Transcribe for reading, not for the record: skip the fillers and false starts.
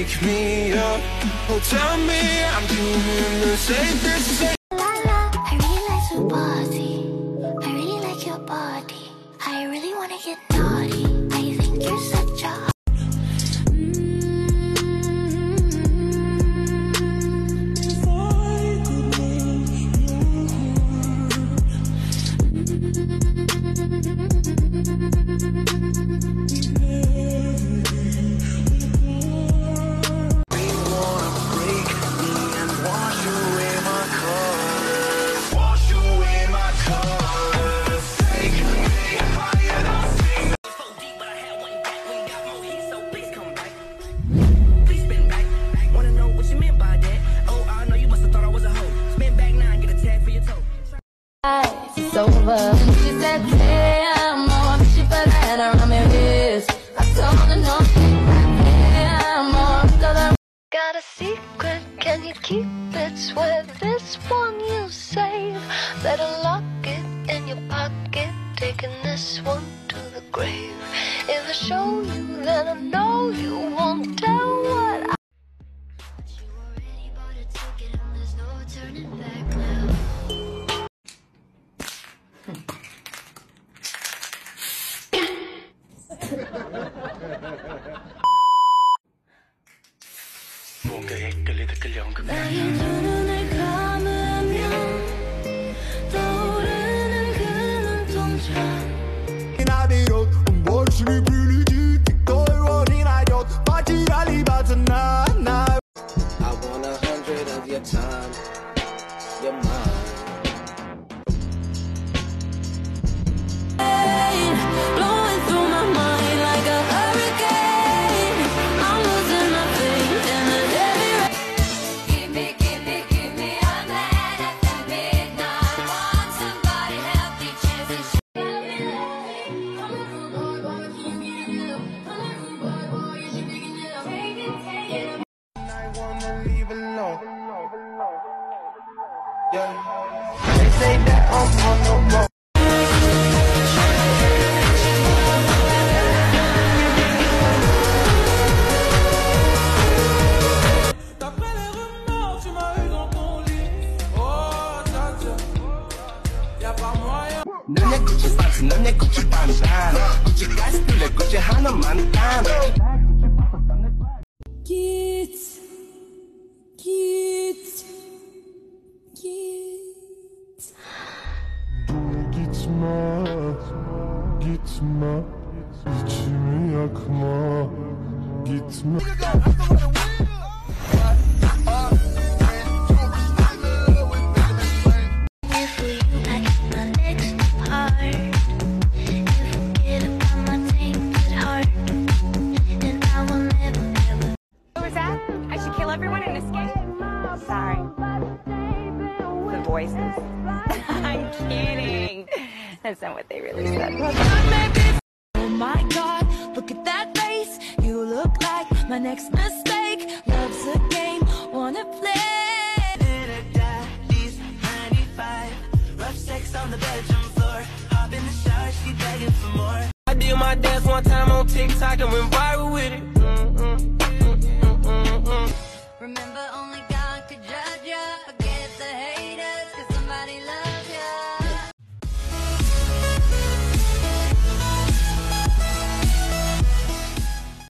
wake me up. Oh, tell me I'm doing the same thing. I really like to party. I really like your body. I really wanna get naughty. I think you're such a It's over. She said, damn, no, I'm cheap for that around my wrist. I told her no, damn, no, I'm gonna. got a secret, can you keep it? Swear this one you save. Better lock it in your pocket, taking this one to the grave. If I show you, then I know you won't tell what I. But you already bought a ticket and there's no turning back now. 나의 두 눈을 감으면 떠오르는 그 눈동자 I want 100 of your time, your mind. blowing through my mind like a hurricane. I'm losing my faith in the heavy rain. Give me a man at the midnight. Want somebody help me chances. I wanna leave alone. Yeah. They say that I'm on the road. D'après les rumeurs, tu m'as eu dans ton lit. Oh, dja dja, y'a pas moyen. 너네 Gucci box, 너네 Gucci bandana. Gucci guys, 둘레 Gucci 하나만 단. Git, git, git. Gitme, gitme, içimi yakma, gitme. If you like my next part, you forget about my tainted heart, and I will never, ever. What was that? I should kill everyone and escape? Sorry. The voices. I'm kidding. That's not what they really said. Oh my God, look at that face. You look like my next mistake.